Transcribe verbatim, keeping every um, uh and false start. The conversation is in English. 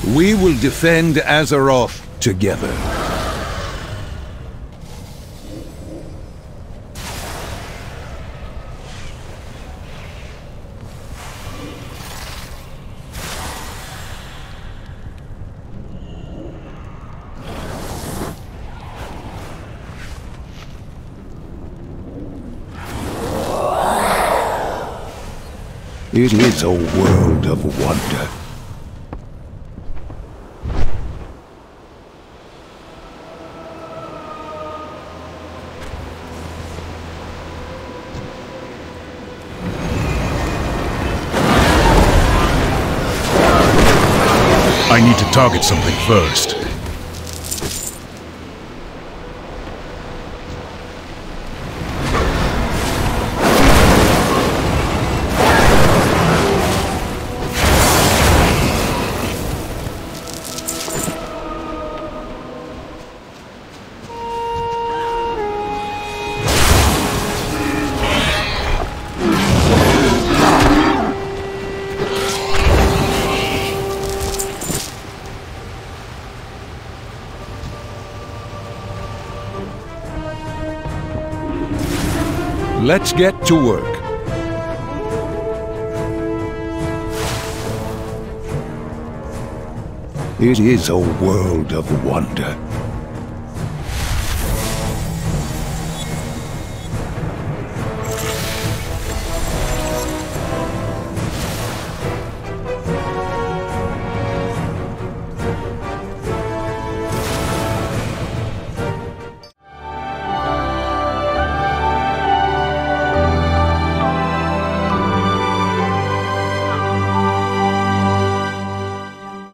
We will defend Azeroth together. It is a world of wonder. I need to target something first. Let's get to work. It is a world of wonder.